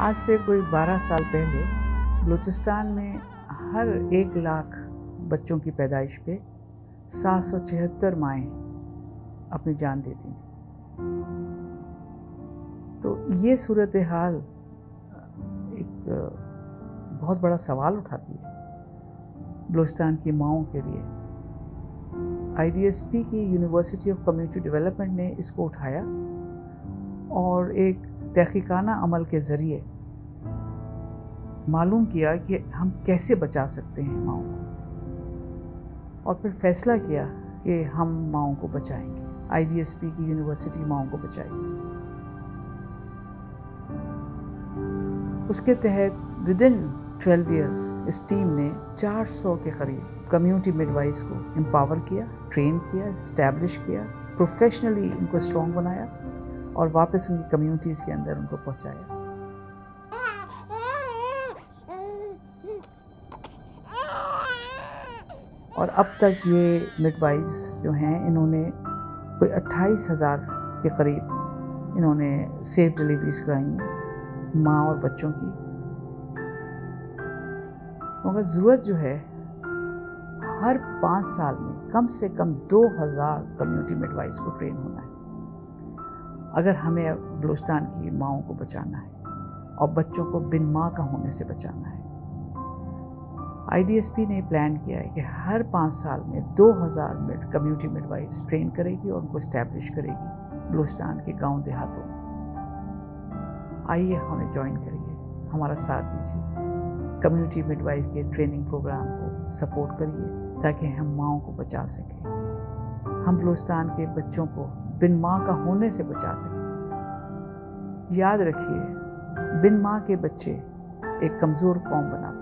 आज से कोई 12 साल पहले बलूचिस्तान में हर 1 लाख बच्चों की पैदाइश पे 776 माएँ अपनी जान देती थीं। तो ये सूरत हाल एक बहुत बड़ा सवाल उठाती है बलूचिस्तान की माँओं के लिए। IDSP की यूनिवर्सिटी ऑफ कम्युनिटी डेवलपमेंट ने इसको उठाया और एक तहकीकाना अमल के ज़रिए मालूम किया कि हम कैसे बचा सकते हैं माँओं को, और फिर फैसला किया कि हम माँओं को बचाएंगे। IDSP की यूनिवर्सिटी माँओं को बचाएगी। उसके तहत विदिन 12 इयर्स इस टीम ने 400 के करीब कम्युनिटी मिडवाइफ्स को एम्पावर किया, ट्रेन किया, इस्टेब्लिश किया, प्रोफेशनली उनको स्ट्रॉन्ग बनाया और वापस उनकी कम्युनिटीज़ के अंदर उनको पहुंचाया। और अब तक ये मिडवाइफ्स जो हैं, इन्होंने कोई 28,000 के करीब इन्होंने सेफ डिलीवरीज कराई हैं माँ और बच्चों की। मगर ज़रूरत जो है, हर 5 साल में कम से कम 2,000 कम्युनिटी मिडवाइफ्स को ट्रेन होना है अगर हमें बलूचिस्तान की माँओं को बचाना है और बच्चों को बिन माँ का होने से बचाना है। IDSP ने प्लान किया है कि हर 5 साल में 2,000 कम्युनिटी मिडवाइफ्स ट्रेन करेगी और उनको इस्टेब्लिश करेगी बलूचिस्तान के गांव देहातों में। आइए हमें ज्वाइन करिए, हमारा साथ दीजिए, कम्युनिटी मिडवाइफ के ट्रेनिंग प्रोग्राम को सपोर्ट करिए ताकि हम माँओं को बचा सकें, हम बलूचिस्तान के बच्चों को बिन माँ का होने से बचा सकें। याद रखिए, बिन माँ के बच्चे एक कमज़ोर कौम बनाते हैं।